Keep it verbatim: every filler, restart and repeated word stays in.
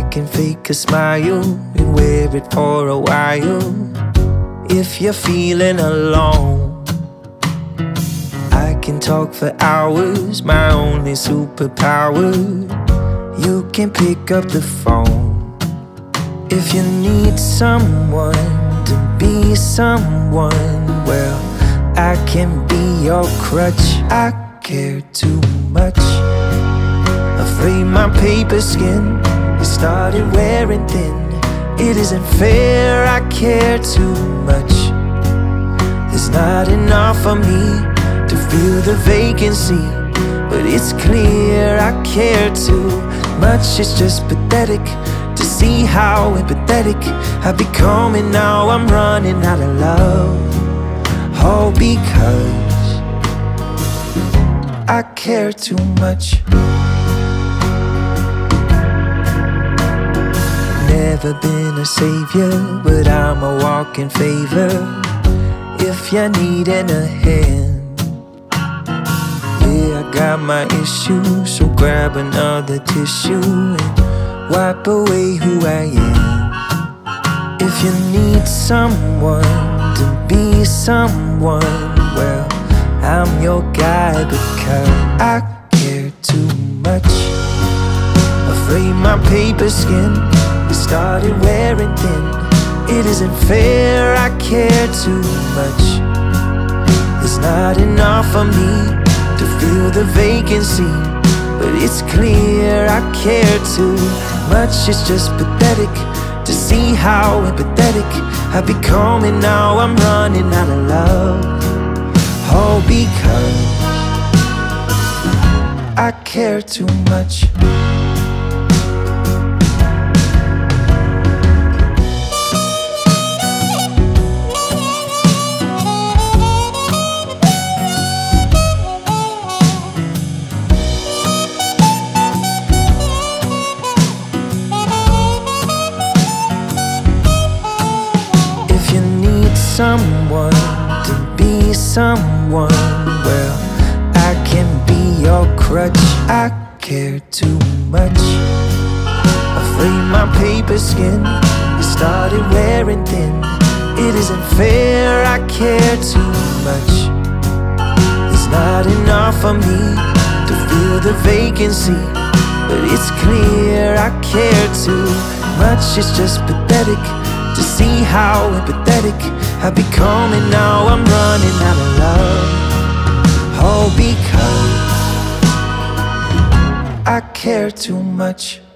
can fake a smile and wear it for a while. If you're feeling alone, I can talk for hours, my only superpower. You can pick up the phone. If you need someone to be someone, well, I can be your crutch. I care too much. Afraid my paper skin has started wearing thin. It isn't fair, I care too much. There's not enough for me to fill the vacancy, but it's clear I care too much. It's just pathetic to see how empathetic I've become, and now I'm running out of love. All because I care too much. Never been a savior, but I'm a walking favor. If you're needing a hand, yeah, I got my issues, so grab another tissue and wipe away who I am. If you need someone to be someone, well, I'm your guy because I care too much. Afraid my paper skin has started wearing thin. It isn't fair, I care too much. There's not enough for me to fill the vacancy, but it's clear I care too much. It's just pathetic to see how empathetic I've become, and now I'm running out of love. All because I care too much. Someone to be someone, well, I can be your crutch. I care too much. Afraid my paper skin has started wearing thin. It isn't fair, I care too much. There's not enough for me to fill the vacancy, but it's clear I care too much. It's just pathetic to see how empathetic I've become, and now I'm running out of love. All because I care too much.